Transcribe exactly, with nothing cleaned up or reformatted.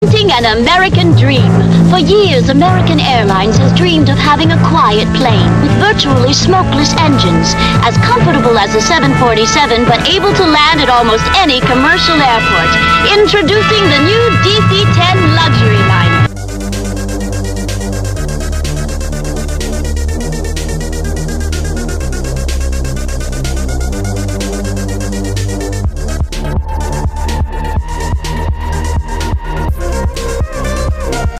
An American dream. For years, American Airlines has dreamed of having a quiet plane with virtually smokeless engines, as comfortable as a seven forty-seven but able to land at almost any commercial airport. Introducing the new D C ten Luxury.